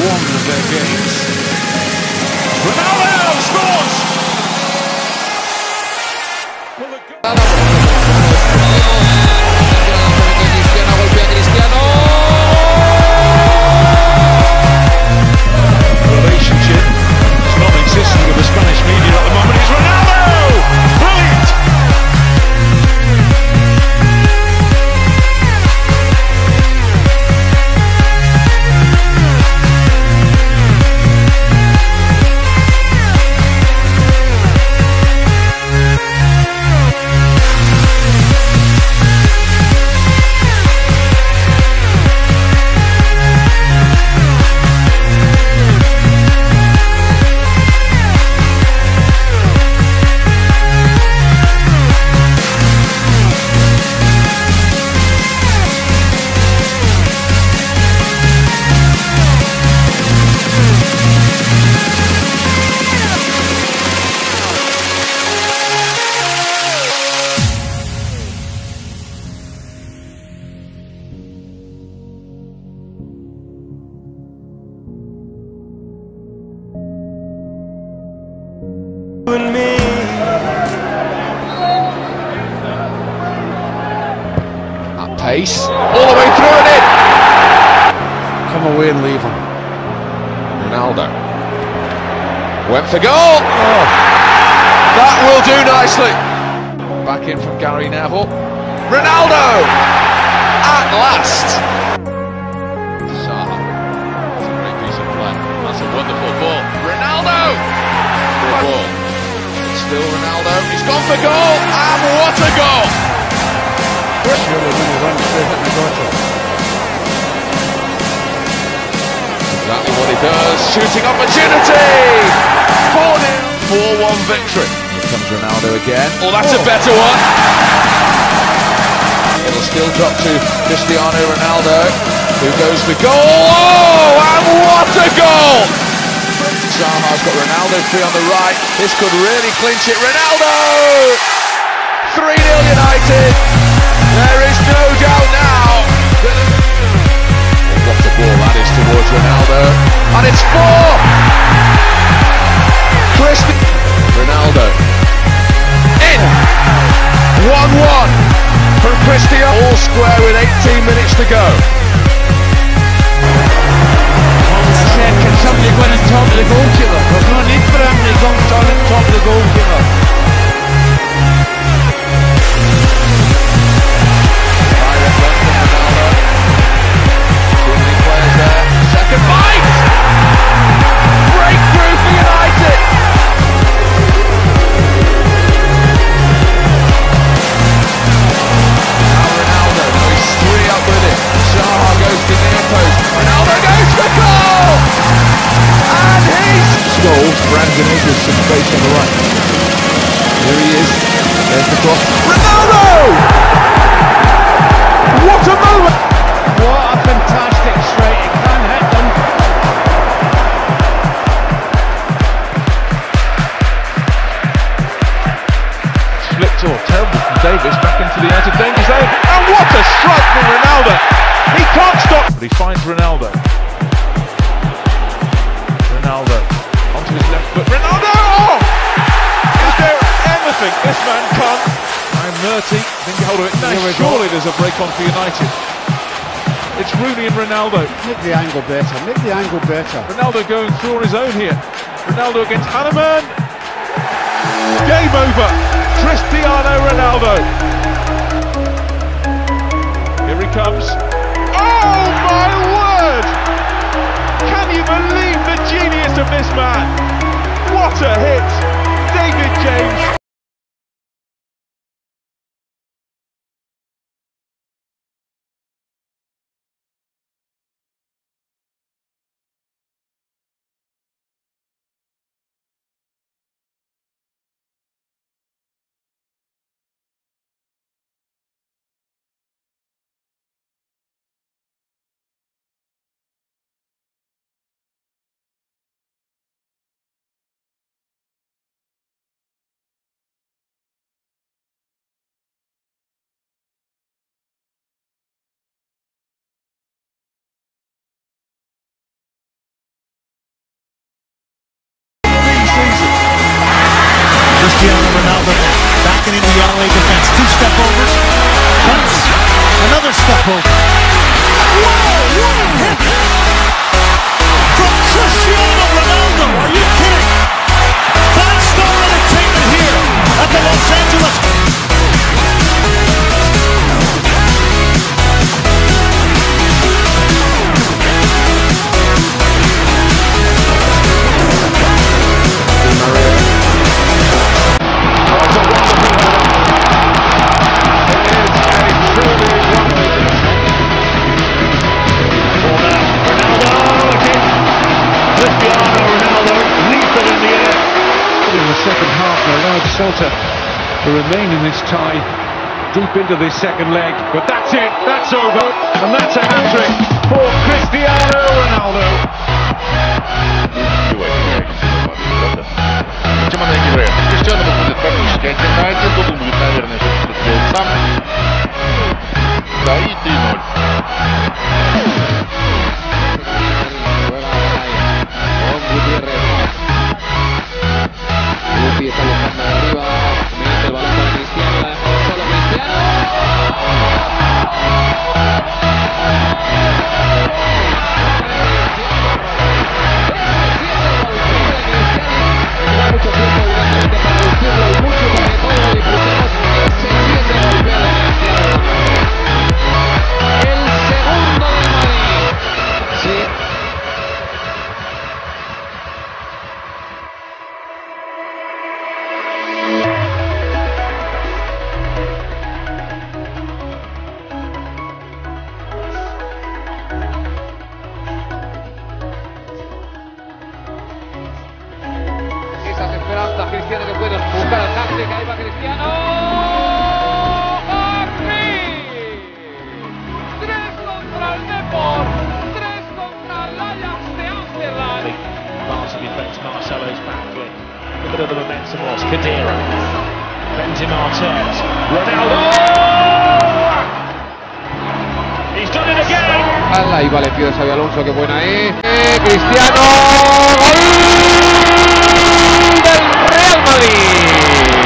one of their games. Ronaldo scores! Relationship is non-existent with the Spanish media at the moment. It's Ronaldo! Brilliant! And me. At pace, all the way through and in. Come away and leave him. Ronaldo went for goal. Oh. That will do nicely. Back in from Gary Neville. Ronaldo at last. Salah. That's a great piece of play. That's a wonderful ball. Ronaldo. Good ball. Still Ronaldo. He's gone for goal. And what a goal! Exactly what he does. Shooting opportunity. 4-1 victory. Here comes Ronaldo again. Oh, that's a better one. It'll still drop to Cristiano Ronaldo, who goes for goal. Oh, and what a goal! Zaha's got Ronaldo free on the right. This could really clinch it. Ronaldo! 3-0 United. There is no doubt now. What a ball that is towards Ronaldo. And it's 4! Ronaldo. In! 1-1 from Cristiano. All square with 18 minutes to go. Can somebody go in and top the goalkeeper? There's no need for him to go and top the goalkeeper. Direct run from Ronaldo. Too many players there. Second bite! Breakthrough for United! Now Ronaldo. He's 3 up with it. Zaha goes to near post. Ronaldo goes for goal! And he's... Goal, Brandon Edwards some space on the right. Here he is. There's the cross. Ronaldo! What a moment! What a fantastic strike. It can hit them. Flipped or terrible from Davis back into the outer danger zone. And what a strike from Ronaldo! He can't stop, but he finds Ronaldo. Ronaldo onto his left foot. Ronaldo! Oh! Is there anything this man can't? And Murty can get hold of it. Now surely there's a break on for United. It's Rooney and Ronaldo. Make the angle better. Make the angle better. Ronaldo going through on his own here. Ronaldo against Hanneman. Game over. Cristiano Ronaldo. Here he comes. Oh my word! Can you believe the genius of this man? What a hit! David James. taken into the LA defense. 2 step overs. Once. Another step over. Whoa, what a hit from Cristiano Ronaldo. Are you kidding? 5-star entertainment here at the Los Angeles. Second half and allowed Celta to remain in this tie deep into this second leg, but that's it, that's over, and that's a hat-trick for Cristiano Ronaldo. Cristiano будет практически один на один, тут он будет, наверное, что-то сделать сам. Да, и 3-0. Empieza a buscar arriba, mete el balón para Cristiano, la dejó solo Cristiano. Mucho tiempo evidentemente para lucirlo y mucho para que todos lo disfrutemos. Ese 7 golpea de Cristiano. El segundo del Madrid. Sí. Cristiano que puede buscar al hat-trick, ahí va Cristiano. ¡Hat-trick! 3 contra el Depor, 3 contra el Ajax de Amsterdam. Barca defense, Marcelo's back flip. Look at the momentum was Khedira. Benzema Martez. Ronaldo! He's done it again! Ahí va, le pide Xabi Alonso, qué buena es. Cristiano, gol del Real Madrid.